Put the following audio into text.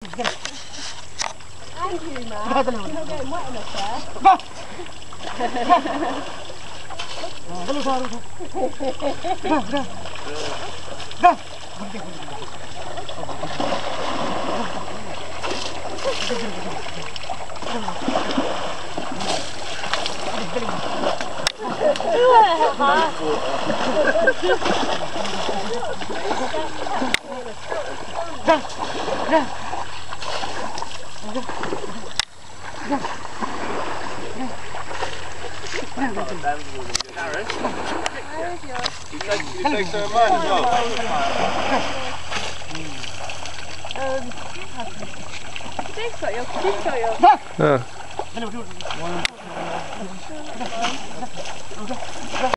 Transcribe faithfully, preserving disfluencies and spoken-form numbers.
Thank you, Matt. You're not getting wet enough there. You take, you take some of mine as well. Um, Steve's got your, Steve's got your. Yeah.